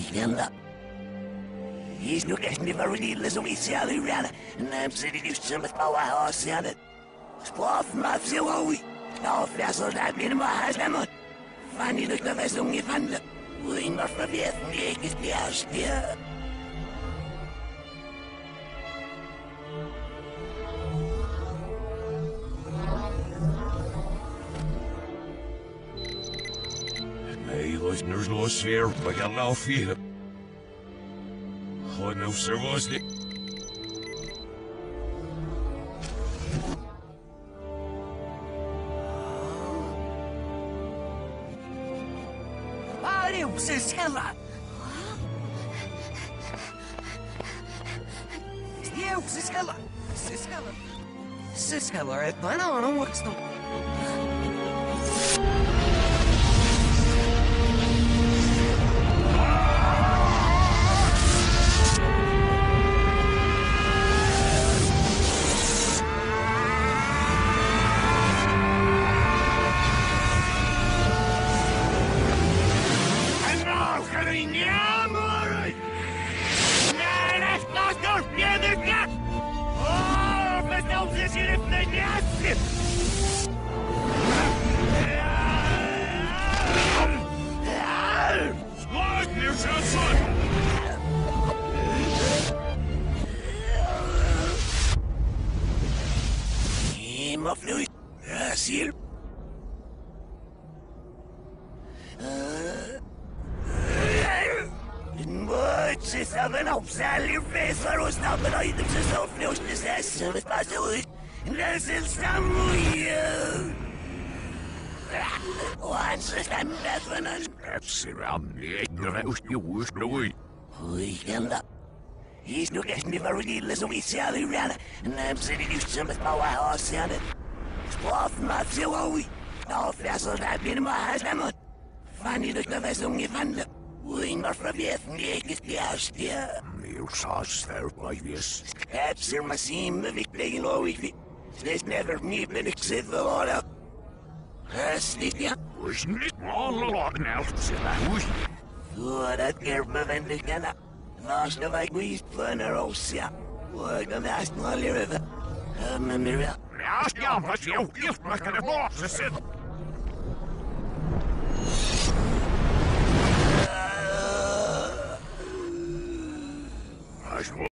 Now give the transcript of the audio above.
Weekend. He's nu echt niet van relief zoiets aan u rennen. En hem zit hij dus met power horse aan het. Spraaf maar zo hooi. Nou, vessel dat binnen mijn huis nemen. Van je de was ongevonden. Hoe maar verweten, ik is de eerste. Hey, listeners, lost here. I got no fear. Oh, no, sir, was it? Valeu, Siscala! Eu, Siscala! Siscala! Siscala, é para não gostam. Mafluit, Brasil. But ze hebben op zijn face voor ons naar beneden ze zo vloos te zetten met pas uit. Dat is dan moeie. Once staan met van een. That's around the ignorant, you wish no way. Weekend. He's nu echt niet van relief zoiets aan u rennen. En hem zit hij dus met power horse aan het. Spraaf maar zo hooi. Nou, vessel dat binnen mijn huis nemen. Van je de was ongevonden. Hoe maar verweten, ik is de eerste. You saw there by this. Het is er maar zien, maar ik ben nooit. Het is never me, ben ik zit verloren. Niet ja. Wasn't it all along now? Said I was. Voor dat keer bevind ik dan. Naast de wijk wees van een roos, ja. Waar de naast maar leren. Mijn mirror. Ask you what you gift like a boss said.